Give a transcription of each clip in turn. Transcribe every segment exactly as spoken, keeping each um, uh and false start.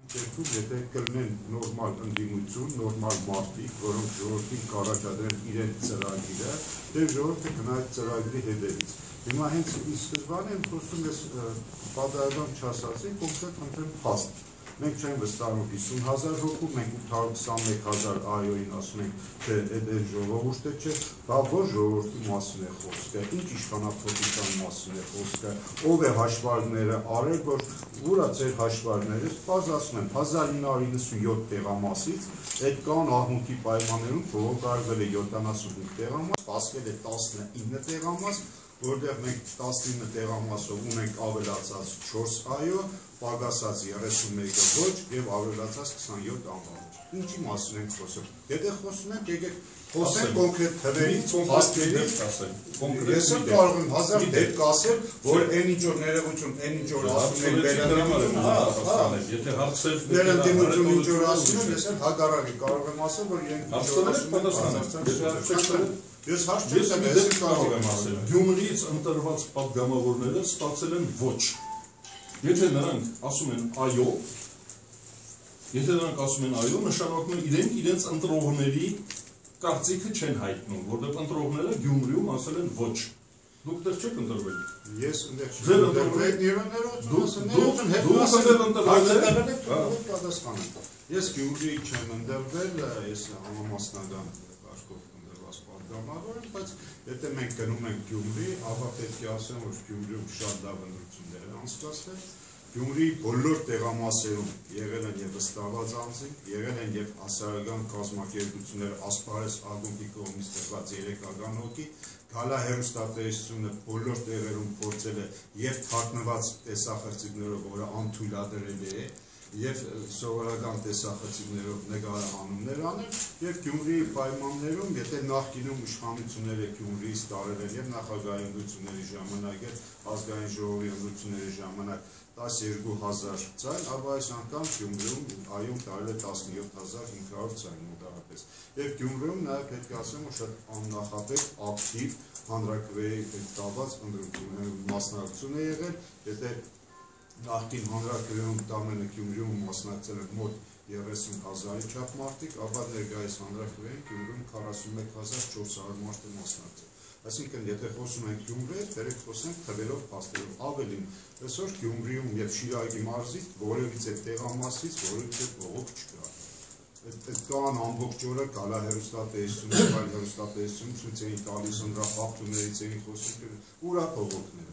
դեպքում եթե կլինեն նորմալ ընդդիմություն, նորմալ մարդիկ, որոնք ժողովրդին կառաջադրեն իրենց ծրագիրը, դե ժողովուրդը գնա այդ ծրագրի հետևից։ Հիմա հենց ի սկզբանե եմ խոսում ես պատահական չասացի, կոնկրետ ընտրեմ փաստ։ Մենք չենք վստահում հիսուն հազար հոգու, մենք ութ հարյուր քսանմեկ հազար այոյին ասում ենք, թե այդ ժողովուրդը չէ, բա որ ժողովրդի մասին է խոսքը, ինչ իշխանափոխության մասին է խոսքը, ով է հաշվարկները արել, որ ուրա ձեր հաշվարկները, բազ ասում եմ, հազար ինը հարյուր իննսունյոթ տեղամասից, այդ կան աղմուկի պայմաններում փոխարվել է յոթանասունհինգ տեղամաս, հասկել է տասնինը տեղամաս, որտեղ մենք տասնինը տեղամասով ունենք ավելացած չորս այո, պակասած երեսունմեկը ոչ և ավելացած քսանյոթ անվանջ։ Ինչի մասին ենք խոսում։ Եթե խոսում ենք, եկեք խոսենք կոնկրետ թվերից, հաստերից, ես եմ կարող եմ հազար դեպք ասել, որ այն ինչ որ ներողություն, այն ինչ որ ասում են վերընդդիմություն ինչ որ ասում են, ես էլ հակառակը կարող եմ ասել, որ իրենք ինչ որ Ես հարց կարող եմ ասել, Գյումրիից ընտրված պատգամավորները ստացել են ոչ։ Եթե նրանք ասում են այո, եթե նրանք ասում են այո, նշանակում է իրենք իրենց ընտրողների կարծիքը չեն հայտնում, որտեղ ընտրողները Գյումրիում ասել են ոչ։ Դուք դեռ չեք ընտրվել։ Ես ընդեղ չեմ Ես Գյումրիի չեմ ընտրվել, ես համամասնական բայց եթե մենք գնում ենք Գյումրի, ապա պետք է ասեմ, որ Գյումրիում շատ լավ ընտրություններ են անցկացվել։ Գյումրիի բոլոր տեղամասերում եղել են եւ վստահված անձինք, եղել են եւ հասարակական կազմակերպություններ, ասպարեզ ակումբի կողմից տրված երեքական հոգի, գալա հեռուստատեսությունը բոլոր տեղերում փորձել է եւ թաքնված տեսախցիկներով, որը անթույլատրելի է, և սովորական տեսախցիկներով նկարահանումներ անել և Գյումրիի պայմաններում, եթե նախկինում իշխանությունները Գյումրիից տարել են և նախագահի ընտրությունների ժամանակ և ազգային ժողովի ընտրությունների ժամանակ տասնյոթ հազար ձայն, ապա այս անգամ Գյումրիում այում տարել է տասնյոթ հազար հինգ հարյուր ձայն մոտավորապես։ Եվ Գյումրիում նաև պետք է ասեմ, որ շատ աննախադեպ ակտիվ հանրաքվեի տված մասնակցություն է եղել, եթե նախկին հանրաքվեում տամենը Գյումրիում մասնակցել են մոտ երեսուն հազարի չափ մարդիկ, ապա ներկայիս հանրաքվեին Գյումրիում քառասունմեկ հազար չորս հարյուր մարդ է մասնակցել։ Այսինքն, եթե խոսում ենք Գյումրի, դերեք խոսենք թվերով, փաստերով, ավելին, այսօր Գյումրիում եւ Շիրակի մարզից որևիցե տեղամասից որևիցե բողոք չկա։ Այդ կան ամբողջ օրը գալա հեռուստատեսություն, այլ հեռուստատեսություն ցույց էին տալիս ընտրախախտումներից էին խոսում, ուրա բողոքները։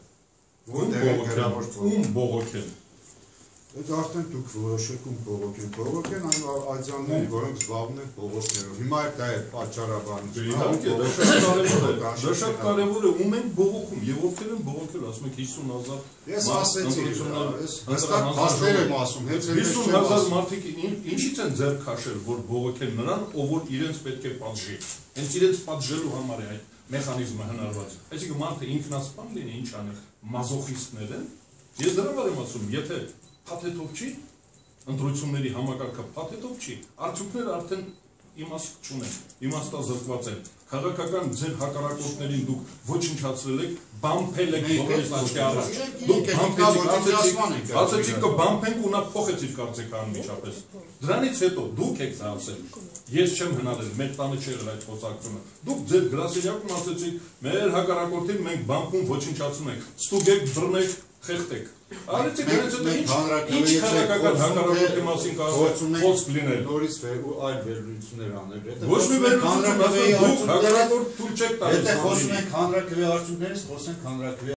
Ում բողոք են։ Այդ արդեն դուք որոշեք ում բողոք են։ Բողոք են այն արձանների, որոնք զբաղվում են բողոքներով։ Հիմա դա է պատճառաբանությունը։ Իհարկե, դա շատ կարևոր է։ Դա շատ կարևոր է, ում են բողոքում եւ ովքեր են բողոքել, ասում եք հիսուն հազար։ Ես ասեցի, ես հստակ փաստեր եմ ասում, հենց հիսուն հազար մարդիկ ինչից են ձեռք քաշել, որ բողոքեն նրան, ով որ իրենց պետք է պատժի։ Հենց իրենց պատժելու համար է այդ մեխանիզմը հնարված։ Այսինքն մարդը ինքնասպան լինի, ինչ անենք, մազոխիստներ են։ Ես դրա վրա եմ ասում, եթե փաթեթով չի, ընտրությունների համակարգը փաթեթով չի, արդյունքները արդեն իմաստ չունեն, իմաստազրկված են։ Քաղաքական ձեր հակառակորդներին դուք ոչնչացրել եք, բամփել եք բոլորիս աչքի առաջ։ Դուք բամփեցիք, ասեցիք կբամփենք ու նա փոխեցիք կարծիքը անմիջապես։ Դրանից հետո դուք եք դա ասել։ Ես չեմ հնարել, մեր տանը չի եղել այդ խոսակցությունը։ Դուք ձեր գրասենյակում ասեցիք, մեր հակառակորդին մենք բամփում ոչնչացնում ենք, ստուգեք, բռնեք, խեղդեք։ Արեցիք դրանից հետո ինչ քաղաքական հակառակորդի մասին կարող խոսք լինել։ Նորից ու այլ վերլուծություններ անել։ Ոչ մի վերլուծություն, դուք հակառակորդ թույլ չեք տալիս։ Եթե խոսում ենք հանրաքվեի արդյունքներից, խոսենք հանրաքվեի